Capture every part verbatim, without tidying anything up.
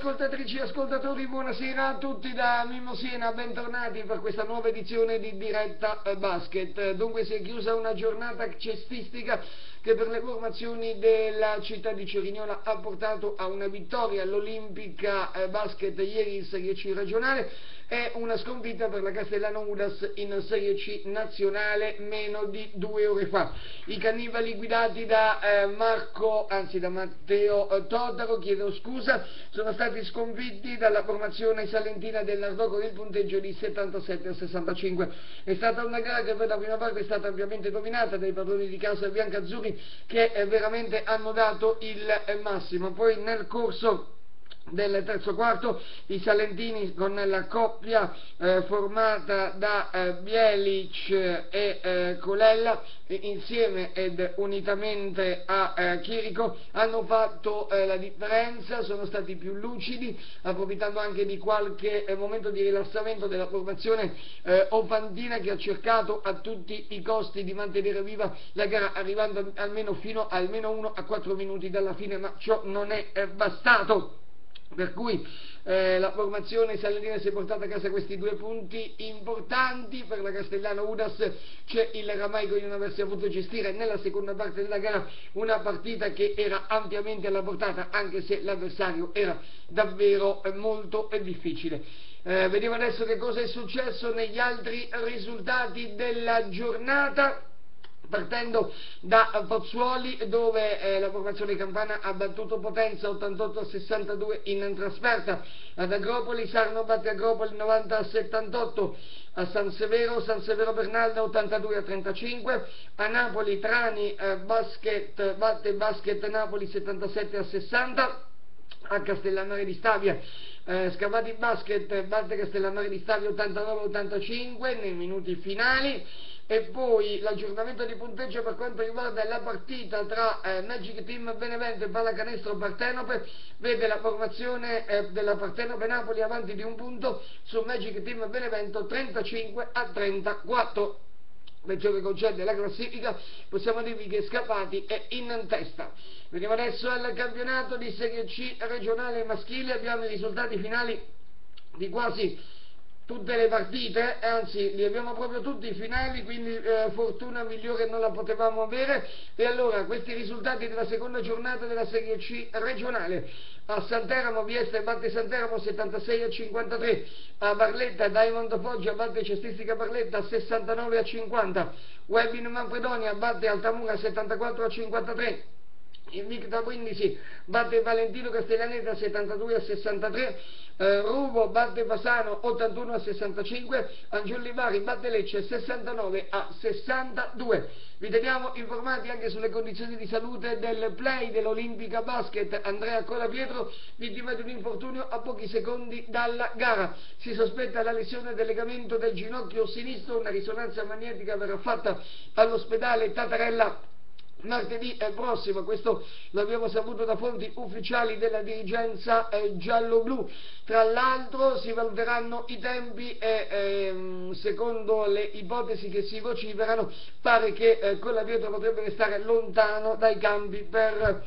ascoltatrici e ascoltatori, buonasera a tutti da Mimmo Siena, bentornati per questa nuova edizione di Diretta Basket. Dunque si è chiusa una giornata cestistica che per le formazioni della città di Cerignola ha portato a una vittoria all'Olimpica Basket ieri in Serie C regionale e una sconfitta per la Castellana Udas in Serie C nazionale meno di due ore fa. I cannibali guidati da eh, Marco, anzi da Matteo eh, Totaro, chiedo scusa, sono stati sconfitti dalla formazione salentina del Nardò con il punteggio di settantasette a sessantacinque. È stata una gara che per la prima parte è stata ampiamente dominata dai padroni di casa biancazzurri che eh, veramente hanno dato il eh, massimo. Poi nel corso del terzo quarto i salentini con la coppia eh, formata da eh, Bielic e eh, Colella insieme ed unitamente a eh, Chirico hanno fatto eh, la differenza, sono stati più lucidi, approfittando anche di qualche eh, momento di rilassamento della formazione eh, ofantina che ha cercato a tutti i costi di mantenere viva la gara, arrivando almeno fino almeno uno a quattro minuti dalla fine, ma ciò non è eh, bastato. Per cui eh, la formazione salentina si è portata a casa questi due punti importanti. Per la Castellana Udas c'è il rammarico di non aversi avuto gestire nella seconda parte della gara una partita che era ampiamente alla portata, anche se l'avversario era davvero eh, molto eh, difficile. Eh, vediamo adesso che cosa è successo negli altri risultati della giornata. Partendo da Pozzuoli, dove eh, la formazione campana ha battuto Potenza ottantotto a sessantadue in trasferta. Ad Agropoli Sarno batte Agropoli novanta a settantotto. A San Severo, San Severo Bernalda ottantadue a trentacinque. A Napoli Trani eh, Basket batte Basket Napoli settantasette a sessanta. A Castellanare di Stabia eh, Scavati Basket batte Castellanare di Stabia ottantanove a ottantacinque nei minuti finali. E poi l'aggiornamento di punteggio per quanto riguarda la partita tra eh, Magic Team Benevento e Pallacanestro Partenope vede la formazione eh, della Partenope Napoli avanti di un punto su Magic Team Benevento trentacinque a trentaquattro. Per ciò che concerne la classifica possiamo dirvi che Scavati è in testa. Veniamo adesso al campionato di Serie C regionale maschile, abbiamo i risultati finali di quasi tutte le partite, anzi li abbiamo proprio tutti i finali, quindi eh, fortuna migliore non la potevamo avere. E allora questi risultati della seconda giornata della Serie C regionale: a Santeramo Vieste batte Santeramo settantasei a cinquantatré, a Barletta Diamond Foggia batte Cestistica Barletta sessantanove a cinquanta, Webin Manfredonia batte Altamura settantaquattro a cinquantatré, Invicta Brindisi batte Valentino Castellaneta settantadue a sessantatré, eh, Ruvo batte Fasano ottantuno a sessantacinque, Angioli Bari batte Lecce sessantanove a sessantadue. Vi teniamo informati anche sulle condizioni di salute del play dell'Olimpica Basket Andrea Colapietro, vittima di un infortunio a pochi secondi dalla gara. Si sospetta la lesione del legamento del ginocchio sinistro, una risonanza magnetica verrà fatta all'ospedale Tatarella martedì eh, prossimo. Questo l'abbiamo saputo da fonti ufficiali della dirigenza eh, giallo-blu. Tra l'altro si valuteranno i tempi e ehm, secondo le ipotesi che si vociferano pare che eh, Colapietro potrebbe restare lontano dai campi per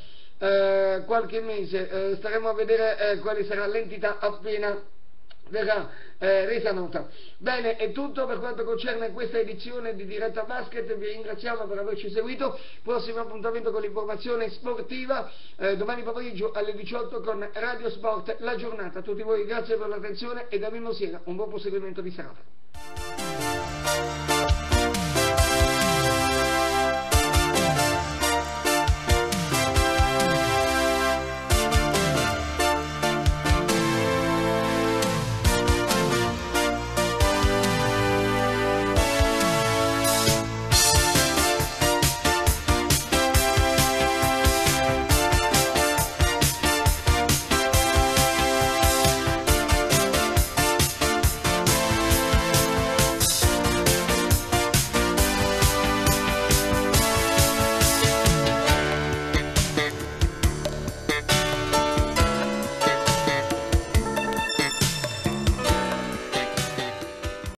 eh, qualche mese. Eh, staremo a vedere eh, quale sarà l'entità appena verrà eh, resa nota. Bene, è tutto per quanto concerne questa edizione di Diretta Basket. Vi ringraziamo per averci seguito. Prossimo appuntamento con l'informazione sportiva eh, domani pomeriggio alle diciotto con Radio Sport La Giornata. A tutti voi grazie per l'attenzione e da Mimmo Siena un buon proseguimento di serata.